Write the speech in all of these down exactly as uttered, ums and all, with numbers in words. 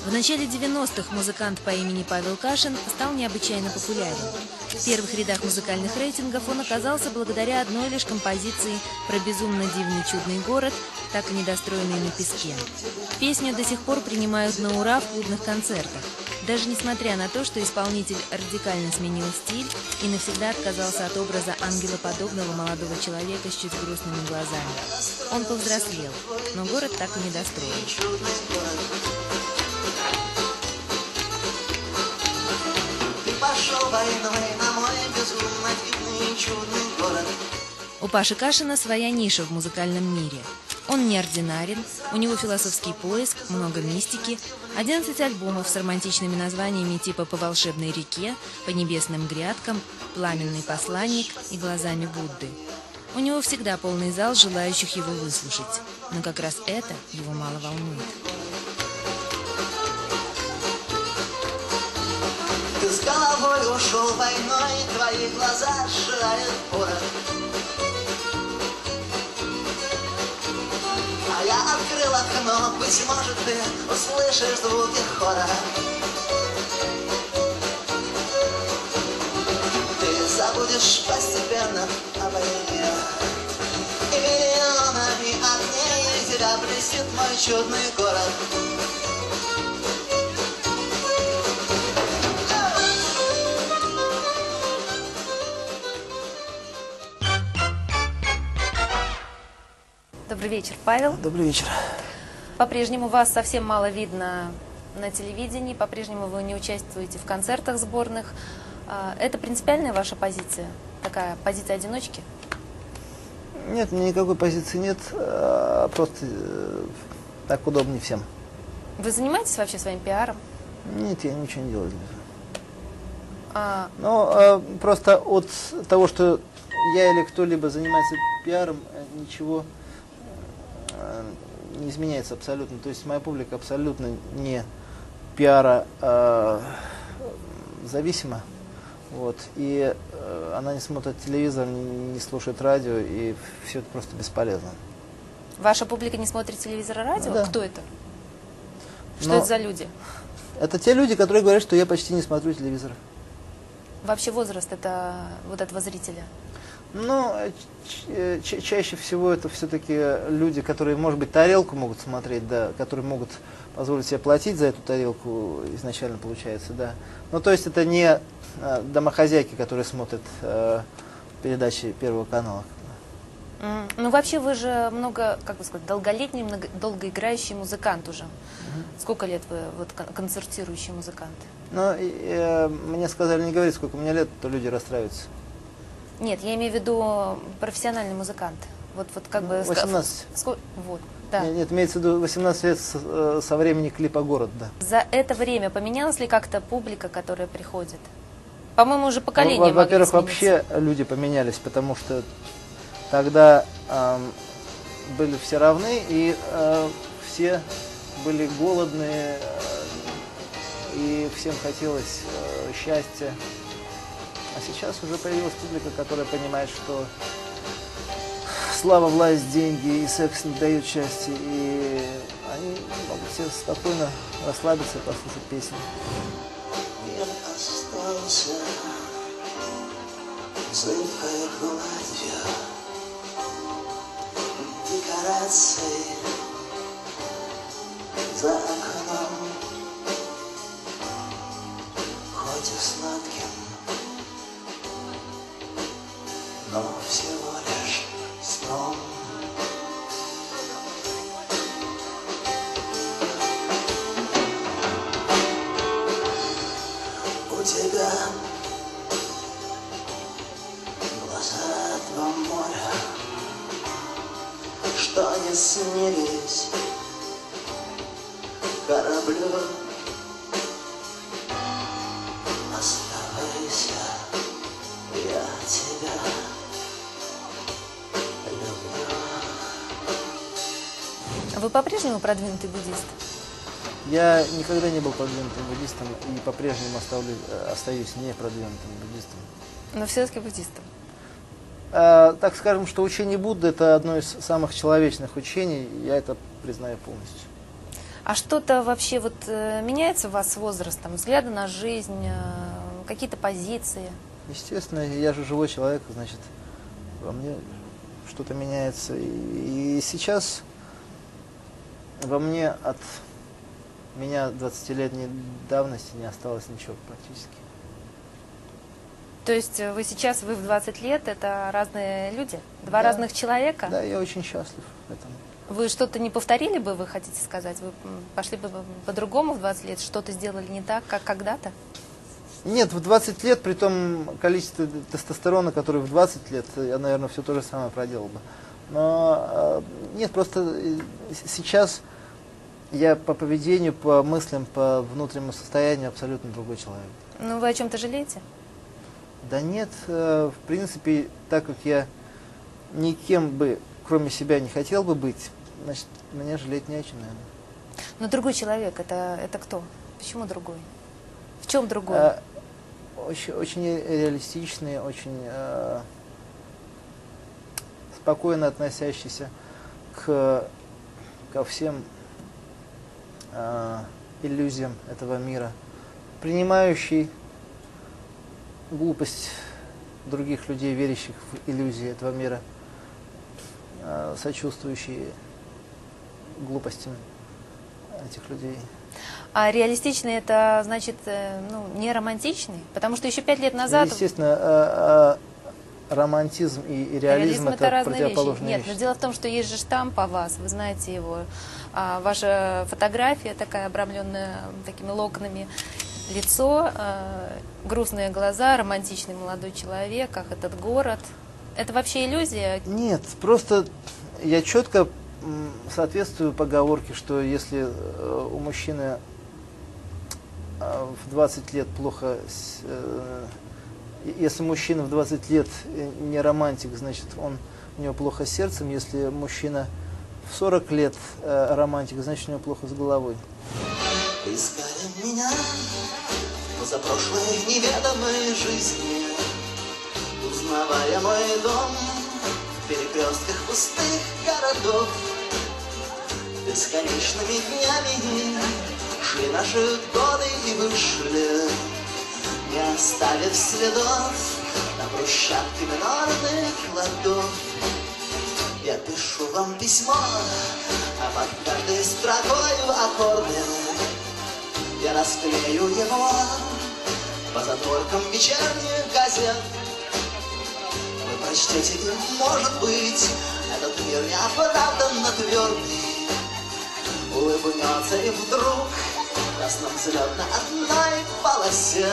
В начале девяностых музыкант по имени Павел Кашин стал необычайно популярен. В первых рядах музыкальных рейтингов он оказался благодаря одной лишь композиции про безумно дивный чудный город, так и недостроенный на песке. Песню до сих пор принимают на ура в клубных концертах, даже несмотря на то, что исполнитель радикально сменил стиль и навсегда отказался от образа ангелоподобного молодого человека с чуть грустными глазами. Он повзрослел, но город так и не достроен. У Паши Кашина своя ниша в музыкальном мире. Он неординарен, у него философский поиск, много мистики, одиннадцать альбомов с романтичными названиями типа «По волшебной реке», «По небесным грядкам», «Пламенный посланник» и «Глазами Будды». У него всегда полный зал желающих его выслушать, но как раз это его мало волнует. Ты с головой ушел войной, твои глаза сжирают город. А я открыл окно, быть может, ты услышишь звуки хора. Ты забудешь постепенно о войне, и миллионами огней тебя блестит мой чудный город. Добрый вечер, Павел. Добрый вечер. По-прежнему вас совсем мало видно на телевидении, по-прежнему вы не участвуете в концертах сборных. Это принципиальная ваша позиция? Такая позиция одиночки? Нет, никакой позиции нет, просто так удобнее всем. Вы занимаетесь вообще своим пиаром? Нет, я ничего не делаю. А... Но просто от того, что я или кто-либо занимается пиаром, ничего не изменяется абсолютно. То есть моя публика абсолютно не пиара а, зависима. Вот. И а, она не смотрит телевизор, не, не слушает радио, и все это просто бесполезно. Ваша публика не смотрит телевизор и радио? Да. Кто это? Что Но это за люди? Это те люди, которые говорят, что я почти не смотрю телевизор. Вообще возраст это вот этого зрителя? Ну, ча чаще всего это все-таки люди, которые, может быть, тарелку могут смотреть, да, которые могут позволить себе платить за эту тарелку изначально, получается, да. Ну, то есть это не а, домохозяйки, которые смотрят а, передачи Первого канала. Mm. Ну, вообще вы же много, как бы сказать, долголетний, много, долгоиграющий музыкант уже. Mm-hmm. Сколько лет вы вот концертирующий музыкант? Ну, и, э, мне сказали не говорить, сколько мне лет, то люди расстраиваются. Нет, я имею в виду профессиональный музыкант. Вот, вот как бы... восемнадцать. Сколько? Вот, да. Нет, нет, имеется в виду восемнадцать лет со, со времени клипа «Город», да. За это время поменялась ли как-то публика, которая приходит? По-моему, уже поколение ну, Во-первых, вообще люди поменялись, потому что тогда э, были все равны, и э, все были голодные, э, и всем хотелось э, счастья. А сейчас уже появилась публика, которая понимает, что слава, власть, деньги и секс не дают счастья, и они могут все спокойно расслабиться и послушать песни. Я остался зыбкой гладью декораций за окном, хоть и сладким, но всего лишь сном. У тебя глаза два моря, что не снились кораблю. Оставайся, я тебя люблю. Вы по-прежнему продвинутый буддист? Я никогда не был продвинутым буддистом и по-прежнему остаюсь не продвинутым буддистом. Но все-таки буддистом. А, так скажем, что учение Будды — это одно из самых человечных учений, я это признаю полностью. А что-то вообще вот э, меняется у вас с возрастом? Взгляды на жизнь, э, какие-то позиции? Естественно, я же живой человек, значит, во мне что-то меняется. И, и сейчас во мне от меня двадцатилетней давности не осталось ничего практически. То есть вы сейчас, вы в двадцать лет, это разные люди? Два Да. разных человека? Да, я очень счастлив в этом. Вы что-то не повторили бы, вы хотите сказать? Вы м, пошли бы по-другому в двадцать лет? Что-то сделали не так, как когда-то? Нет, в двадцать лет, при том количестве тестостерона, который в двадцать лет, я, наверное, все то же самое проделал бы. Но э, нет, просто э, сейчас я по поведению, по мыслям, по внутреннему состоянию абсолютно другой человек. Ну, вы о чем-то жалеете? Да нет, э, в принципе, так как я никем бы, кроме себя, не хотел бы быть, значит, меня жалеть не о чем, наверное. Но другой человек, это, это кто? Почему другой? В чем другой? Э, очень, очень реалистичный, очень э, спокойно относящийся к, ко всем э, иллюзиям этого мира, принимающий глупость других людей, верящих в иллюзии этого мира, э, сочувствующий глупостям этих людей. А реалистичный это значит, э, ну, не романтичный? Потому что еще пять лет назад... Естественно, э, э, романтизм и, и реализм, Реализм это, это разные вещи. противоположные Нет, вещи. но дело в том, что есть же штамп о вас, вы знаете его. А, ваша фотография такая, обрамленная такими локонами, лицо, э, грустные глаза, романтичный молодой человек, как этот город. Это вообще иллюзия? Нет, просто я четко м, соответствую поговорке, что если э, у мужчины э, в двадцать лет плохо, с- э, если мужчина в двадцать лет не романтик, значит, он, у него плохо с сердцем, если мужчина в сорок лет э, романтик, значит, у него плохо с головой. Искали меня за прошлой неведомой жизни, узнавая мой дом в перекрестках пустых городов. Бесконечными днями шли наши годы и вышли, не оставив следов на брусчатке минорных ладов. Я пишу вам письмо, а под каждой строкою аккорды я расклею его по затворкам вечерних газет. Вы прочтете, и, может быть, этот мир неоправданно твердый улыбнется и вдруг даст нам взлет на одной полосе.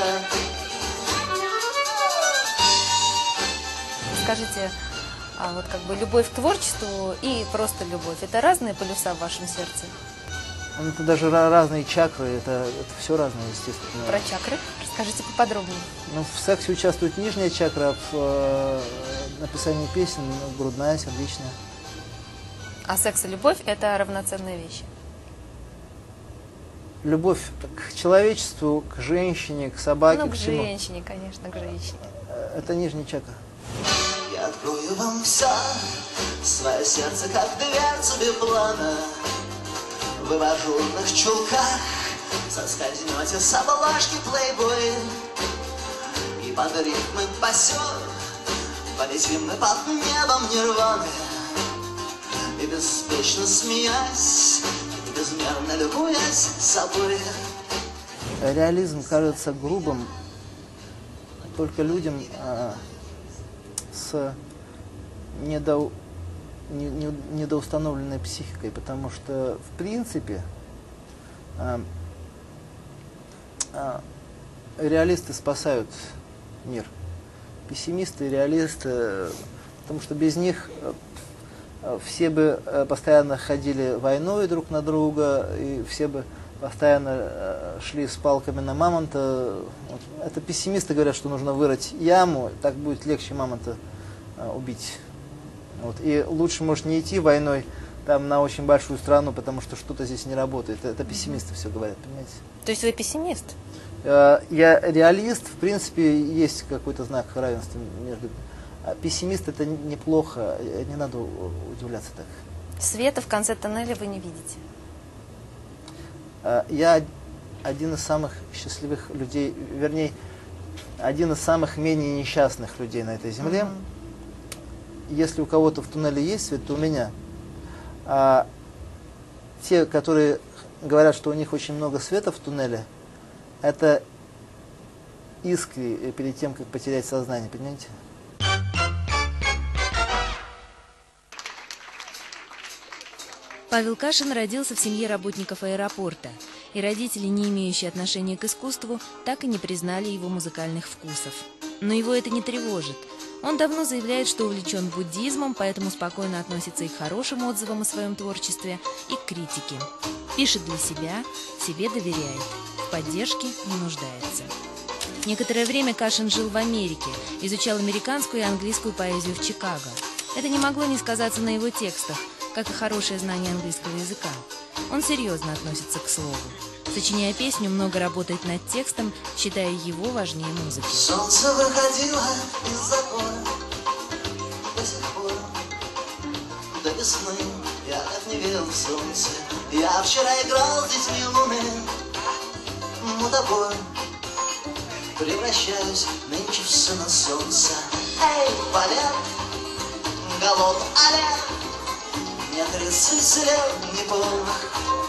Скажите, а вот как бы любовь к творчеству и просто любовь, это разные полюса в вашем сердце? Ну, это даже ra- разные чакры, это, это все разное, естественно. Про чакры расскажите поподробнее. Ну, в сексе участвует нижняя чакра, в э, написании песен грудная, сердечная. А секс и любовь – это равноценные вещи. Любовь к человечеству, к женщине, к собаке, Ну, к к всему. женщине, конечно, к женщине. Э, Это нижняя чакра. Я открою вам все, свое сердце, как дверцу биплана. Вы в ажурных чулках соскользнете с обложки плейбой, и под ритмы посер полетим мы под небом нирваны. И беспечно смеясь, и безмерно любуясь собой. Реализм кажется грубым только людям э, с недо, не- не- недоустановленной психикой, потому что в принципе э, э, реалисты спасают мир. Пессимисты, реалисты, э, потому что без них э, э, все бы э, постоянно ходили войной друг на друга, и все бы постоянно э, шли с палками на мамонта. Вот. Это пессимисты говорят, что нужно вырыть яму, так будет легче мамонта э, убить. Вот. И лучше, может, не идти войной там на очень большую страну, потому что что-то здесь не работает. Это пессимисты все говорят, понимаете? То есть вы пессимист? Э, Я реалист, в принципе, есть какой-то знак равенства между... А пессимист это неплохо, не надо удивляться так. Света в конце тоннеля вы не видите? э, я один из самых счастливых людей, вернее, один из самых менее несчастных людей на этой земле. Mm-hmm. Если у кого-то в туннеле есть свет, то у меня. А те, которые говорят, что у них очень много света в туннеле, это искры перед тем, как потерять сознание, понимаете? Павел Кашин родился в семье работников аэропорта, и родители, не имеющие отношения к искусству, так и не признали его музыкальных вкусов. Но его это не тревожит. Он давно заявляет, что увлечен буддизмом, поэтому спокойно относится и к хорошим отзывам о своем творчестве, и к критике. Пишет для себя, себе доверяет, в поддержке не нуждается. Некоторое время Кашин жил в Америке, изучал американскую и английскую поэзию в Чикаго. Это не могло не сказаться на его текстах, как и хорошее знание английского языка. Он серьезно относится к слову. Сочиняя песню, много работает над текстом, считая его важнее музыки. Солнце выходило из запора до сих пор, до весны. Я как не верил в солнце. Я вчера играл с детьми луны, мудобой. Превращаюсь нынче в сына солнца. Эй, Валер, голод, Алер, нет ресурсов, не полных.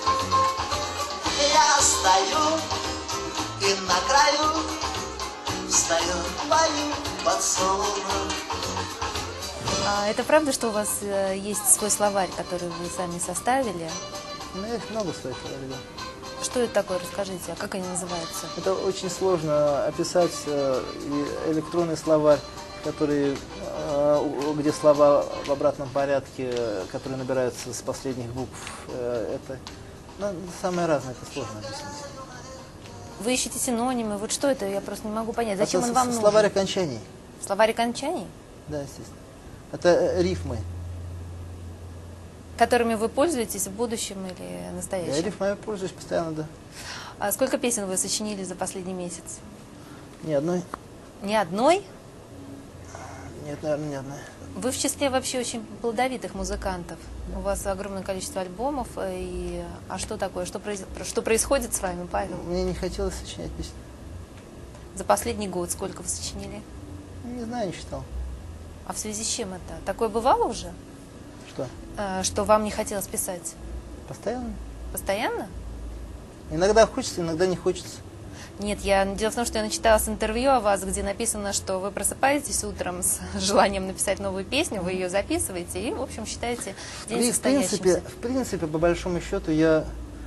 Я стою и на краю встаю, пою под солнцем. А это правда, что у вас э, есть свой словарь, который вы сами составили? Ну, я их много своих говорил. Что это такое? Расскажите, а как они называются? Это очень сложно описать. э, и электронный словарь, который, э, где слова в обратном порядке, э, которые набираются с последних букв, э, это ну, самое разное, это сложно объяснить. Вы ищете синонимы, вот что это, я просто не могу понять. Зачем это он вам нужен? Словарь окончаний. Словарь окончаний? Да, естественно. Это э, рифмы. Которыми вы пользуетесь в будущем или Я настоящем? рифмами пользуюсь постоянно, да. А сколько песен вы сочинили за последний месяц? Ни одной. Ни одной? Нет, наверное, ни одной. Вы в числе вообще очень плодовитых музыкантов. У вас огромное количество альбомов. И... А что такое? Что, произ... что происходит с вами, Павел? Мне не хотелось сочинять песни. За последний год сколько вы сочинили? Не знаю, не считал. А в связи с чем это? Такое бывало уже? Что? А, что вам не хотелось писать? Постоянно? Постоянно? Иногда хочется, иногда не хочется. Нет, я, дело в том, что я начиталась интервью о вас, где написано, что вы просыпаетесь утром с желанием написать новую песню, вы ее записываете и, в общем, считаете день При, в, состоящимся. принципе, в принципе, по большому счету, я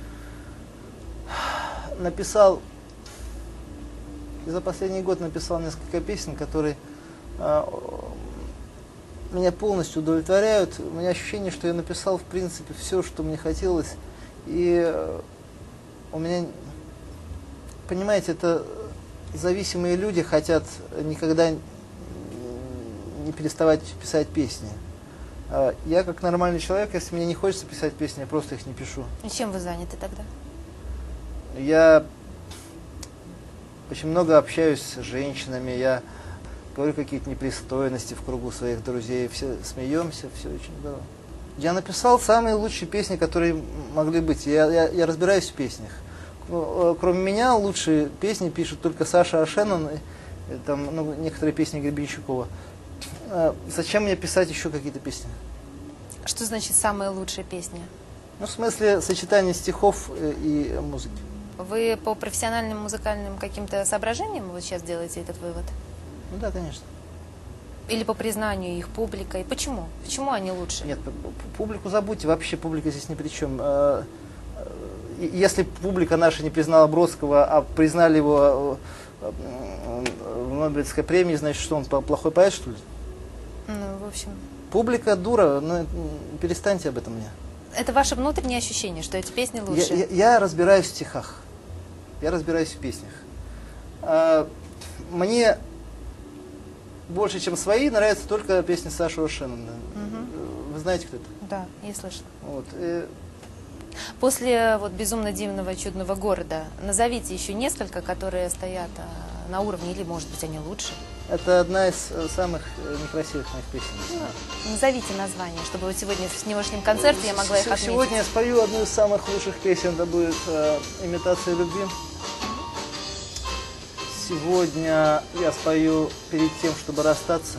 написал, за последний год написал несколько песен, которые а, меня полностью удовлетворяют. У меня ощущение, что я написал, в принципе, все, что мне хотелось. И у меня... Понимаете, это зависимые люди хотят никогда не переставать писать песни. Я как нормальный человек, если мне не хочется писать песни, я просто их не пишу. И чем вы заняты тогда? Я очень много общаюсь с женщинами, я говорю какие-то непристойности в кругу своих друзей, все смеемся, все очень здорово. Я написал самые лучшие песни, которые могли быть. Я, я, я разбираюсь в песнях. Кроме меня лучшие песни пишут только Саша Ашенон, и, там, ну, некоторые песни Гребенщикова. А зачем мне писать еще какие-то песни? Что значит самая лучшая песня? Ну, в смысле сочетания стихов и музыки. Вы по профессиональным музыкальным каким-то соображениям вот сейчас делаете этот вывод? Ну да, конечно. Или по признанию их публикой? Почему? Почему они лучше? Нет, публику забудьте, вообще публика здесь ни при чем. Если публика наша не признала Бродского, а признали его в Нобелевской премии, значит, что он плохой поэт, что ли? Ну, в общем... Публика дура, ну перестаньте об этом мне. Это ваше внутреннее ощущение, что эти песни лучше? Я, я, я разбираюсь в стихах, я разбираюсь в песнях. А, мне больше, чем свои, нравятся только песни Саши Ашенона. Угу. Вы знаете, кто это? Да, я слышала. Вот. И... После вот «Безумно дивного чудного города» назовите еще несколько, которые стоят на уровне, или, может быть, они лучше. Это одна из э, самых э, некрасивых моих песен. Назовите название, чтобы вот сегодня в сегодняшнем концерте я могла их отметить. Сегодня я спою одну из самых лучших песен, это будет э, «Имитация любви». Сегодня я спою перед тем, чтобы расстаться.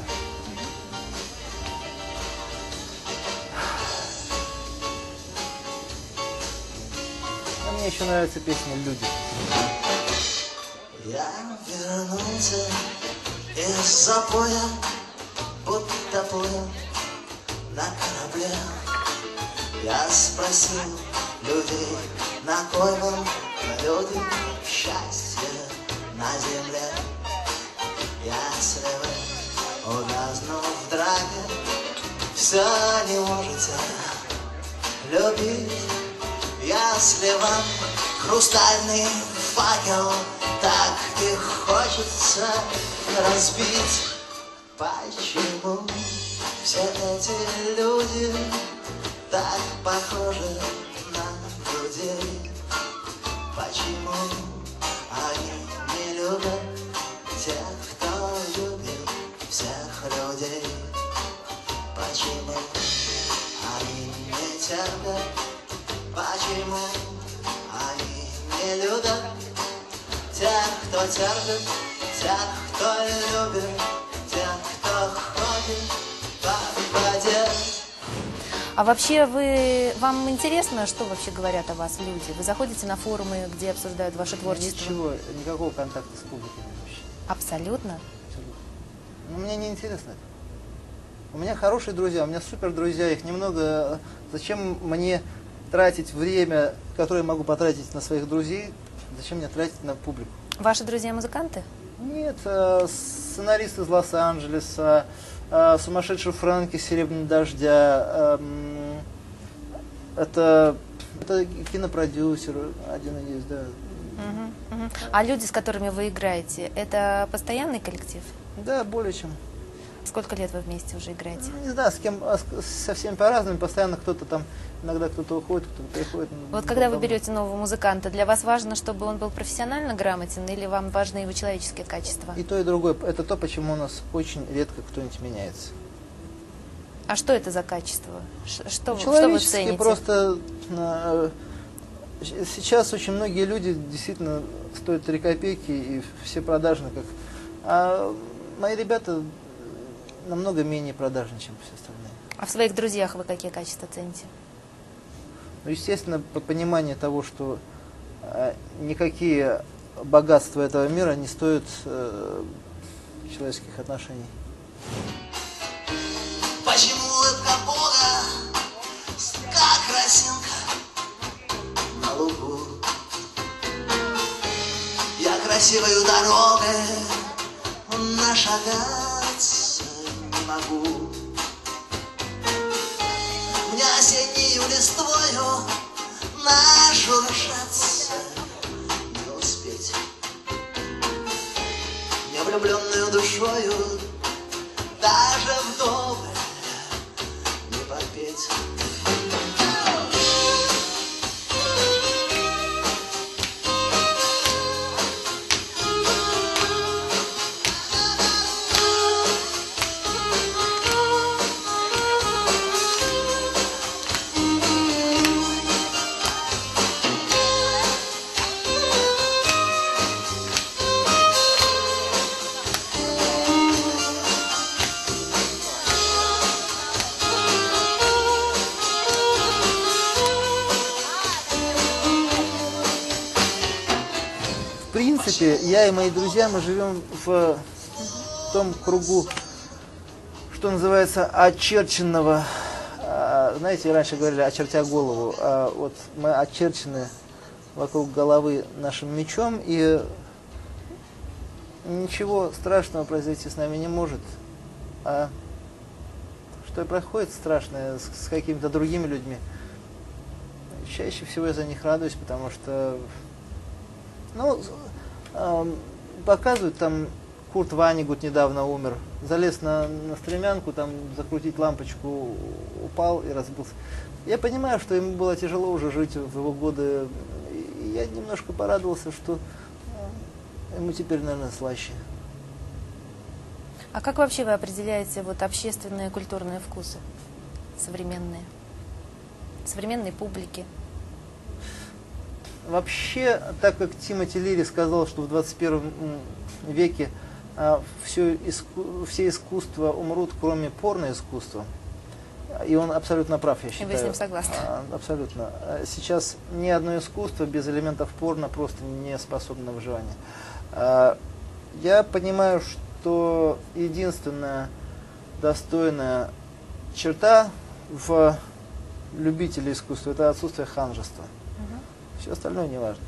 А мне еще нравится песня «Люди». Я вернулся из запоя, будто плыл на корабле. Я спросил людей, на кой вам люди счастье на земле. Если вы угаснув в драке, все не можете любить. Если вам хрустальный факел так и хочется разбить, почему все эти люди так похожи на людей? Почему они не любят тех, кто любит всех людей? Почему они не терпят? Почему они не любят тех, кто терпит, тех, кто любит, тех, кто ходит по воде? А вообще вы, вам интересно, что вообще говорят о вас люди? Вы заходите на форумы, где обсуждают ваше творчество? Ничего, никакого контакта с публикой нет вообще. Абсолютно? Абсолютно. Но мне не интересно это. У меня хорошие друзья, у меня супер друзья, их немного. Зачем мне тратить время, которое я могу потратить на своих друзей, зачем мне тратить на публику? Ваши друзья музыканты? Нет, э, сценарист из Лос-Анджелеса, э, сумасшедший Фрэнки из «Серебряного дождя», э, это, это кинопродюсер один есть, да. Угу, угу. А люди, с которыми вы играете, это постоянный коллектив? Да, более чем. Сколько лет вы вместе уже играете? Не знаю, с кем, со всеми по-разному, постоянно кто-то там, иногда кто-то уходит, кто-то приходит. Вот когда вы берете нового музыканта, для вас важно, чтобы он был профессионально грамотен, или вам важны его человеческие качества? И то, и другое. Это то, почему у нас очень редко кто-нибудь меняется. А что это за качество? Ш- Что, вы- что вы Человеческие цените? просто... э, Сейчас очень многие люди действительно стоят три копейки, и все продажны. Как... А мои ребята намного менее продажны, чем все остальные. А в своих друзьях вы какие качества цените? Ну, естественно, по- понимание того, что э, никакие богатства этого мира не стоят э, человеческих отношений. Почему улыбка Бога, как росинка на лугу? Я красивою дорогой нашагаться не могу. Мне осеннею листвою нашуршаться не успеть. Мне влюбленную душою даже вдоволь не попеть. В принципе, я и мои друзья, мы живем в том кругу, что называется, очерченного. а, Знаете, раньше говорили, очертя голову. А вот мы очерчены вокруг головы нашим мечом, и ничего страшного произойти с нами не может. А что и происходит страшное с, с какими-то другими людьми, чаще всего я за них радуюсь, потому что, ну, э, показывают там, Курт Ванигут недавно умер, залез на, на стремянку, там закрутить лампочку, упал и разбился. Я понимаю, что ему было тяжело уже жить в его годы, и я немножко порадовался, что ему теперь, наверное, слаще. А как вообще вы определяете вот общественные культурные вкусы современные, современной публики? Вообще, так как Тимоти Лири сказал, что в двадцать первом веке а, все, иску, все искусства умрут, кроме порно-искусства, и он абсолютно прав, я считаю. И вы с ним согласны? А, абсолютно. Сейчас ни одно искусство без элементов порно просто не способно на выживание. А, я понимаю, что единственная достойная черта в любителе искусства – это отсутствие ханжества. Все остальное не важно.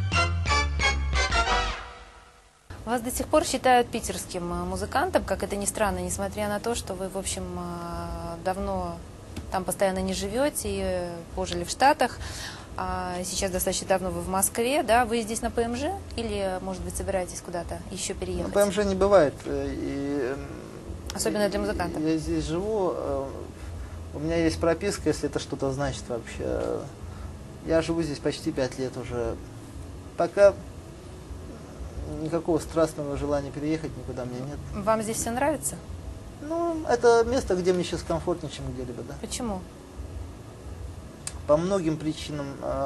Вас до сих пор считают питерским музыкантом, как это ни странно, несмотря на то, что вы, в общем, давно там постоянно не живете и пожили в Штатах. А сейчас достаточно давно вы в Москве, да? Вы здесь на ПМЖ или, может быть, собираетесь куда-то еще переехать? На ПМЖ не бывает. И, Особенно для музыкантов. Я здесь живу, у меня есть прописка, если это что-то значит вообще. Я живу здесь почти пять лет уже. Пока никакого страстного желания переехать никуда мне нет. Вам здесь все нравится? Ну, это место, где мне сейчас комфортнее, чем где-либо, да. Почему? По многим причинам.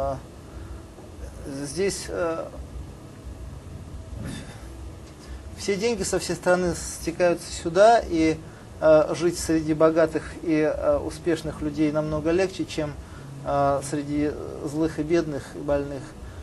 Здесь все деньги со всей страны стекаются сюда, и жить среди богатых и успешных людей намного легче, чем среди злых и бедных, и больных.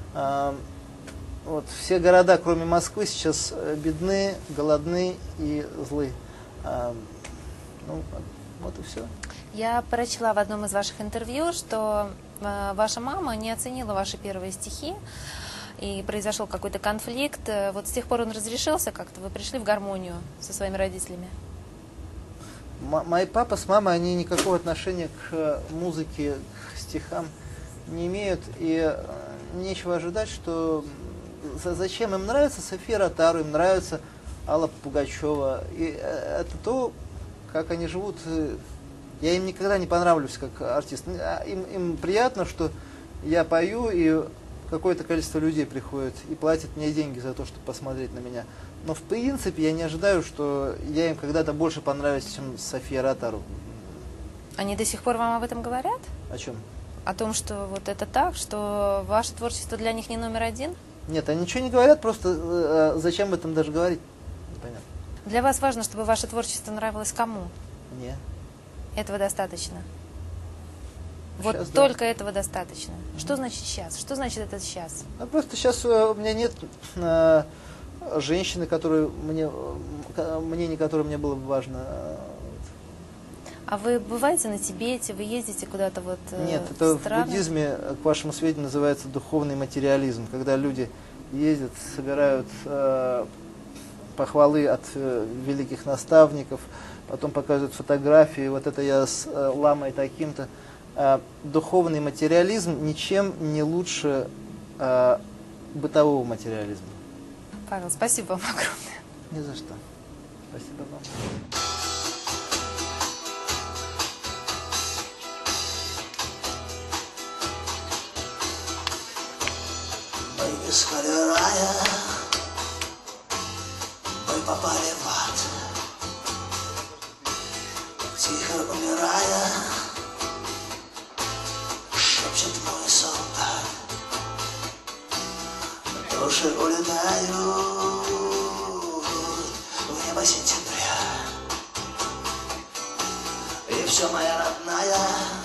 Вот, все города, кроме Москвы, сейчас бедны, голодны и злы. Ну, вот и все. Я прочла в одном из ваших интервью, что ваша мама не оценила ваши первые стихи, и произошел какой-то конфликт. Вот с тех пор он разрешился как-то? Вы пришли в гармонию со своими родителями? Мой папа с мамой, они никакого отношения к музыке, к стихам не имеют, и нечего ожидать, что зачем им нравится София Ротару, им нравится Алла Пугачева, и это то, как они живут. Я им никогда не понравлюсь как артист. Им, им приятно, что я пою, и какое-то количество людей приходит и платит мне деньги за то, чтобы посмотреть на меня. Но в принципе я не ожидаю, что я им когда-то больше понравлюсь, чем София Ротару. Они до сих пор вам об этом говорят? О чем? О том, что вот это так, что ваше творчество для них не номер один? Нет, они ничего не говорят, просто э, зачем об этом даже говорить? Непонятно. Для вас важно, чтобы ваше творчество нравилось кому? Мне. Этого достаточно? Вот Сейчас, только да. Этого достаточно. Mm-hmm. Что значит сейчас? Что значит это сейчас? Ну, просто сейчас у меня нет э, женщины, которую мне, мнение которой мне было бы важно. А вы бываете на Тибете, вы ездите куда-то вот э, Нет, это в, в буддизме, к вашему сведению, называется духовный материализм, когда люди ездят, собирают э, похвалы от э, великих наставников, потом показывают фотографии, вот это я с э, ламой таким-то. Э, духовный материализм ничем не лучше э, бытового материализма. Павел, спасибо вам огромное. Ни за что. Спасибо вам. Мы искали рая, мы попали в ад. Тихо умирая, шепчет мой солдат. Души улетают в небо сентября. И все, моя родная,